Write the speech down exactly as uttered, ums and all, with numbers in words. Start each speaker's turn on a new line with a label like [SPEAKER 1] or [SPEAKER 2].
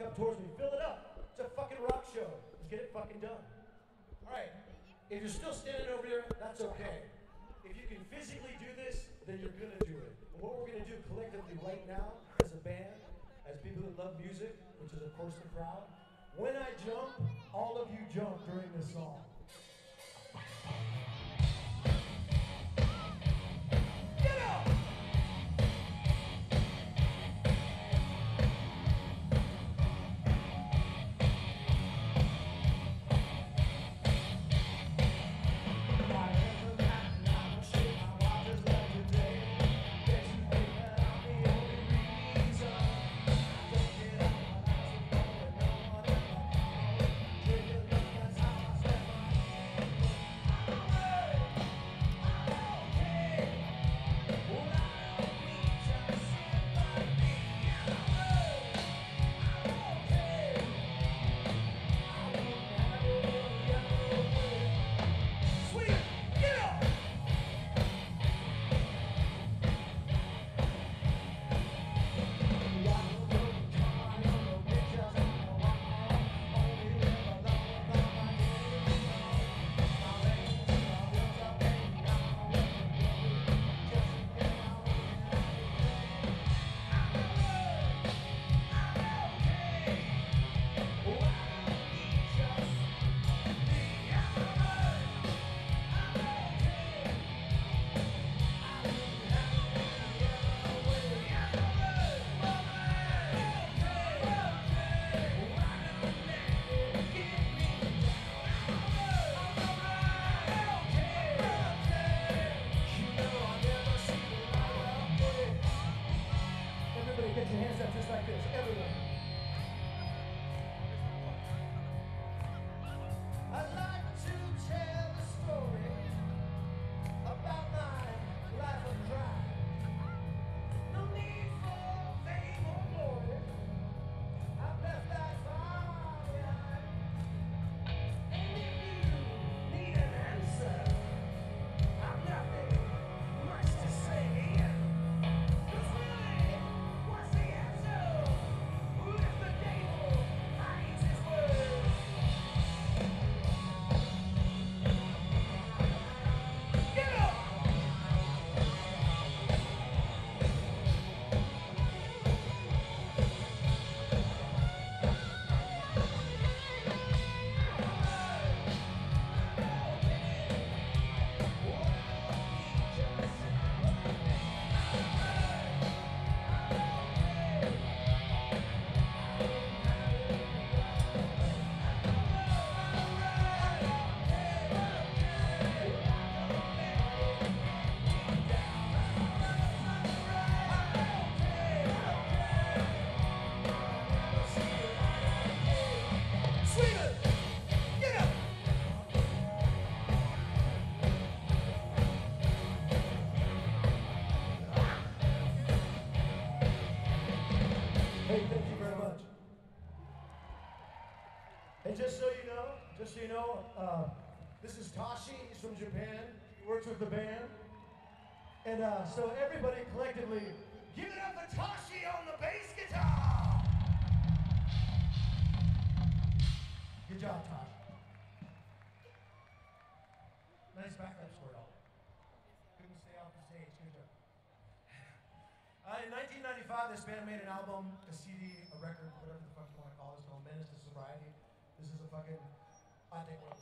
[SPEAKER 1] up towards me. Fill it up. It's a fucking rock show. Let's get it fucking done. All right. If you're still standing over there, that's okay. If you can physically do this, then you're gonna do it. And what we're gonna do collectively right now, as a band, as people that love music, which is of course the crowd, when I jump, all of you jump during this song. Get up! Get your hands up just like this, everyone. I'd like to tell a story about my life of crime. No need for fame or glory. I've left that far behind. And if you need an answer, I've nothing much to say. Hey, thank you very much. And just so you know, just so you know, uh, this is Tashi. He's from Japan. He works with the band. And uh, so everybody collectively, give it up for Tashi on the bass guitar. Good job, Tashi. Nice backup score, though. Couldn't stay off the stage. Good job. Uh, in nineteen ninety-five, this band made an album, a C D, a record, whatever the fuck you want to call it. It's called Menace to Sobriety. This is a fucking, I think, one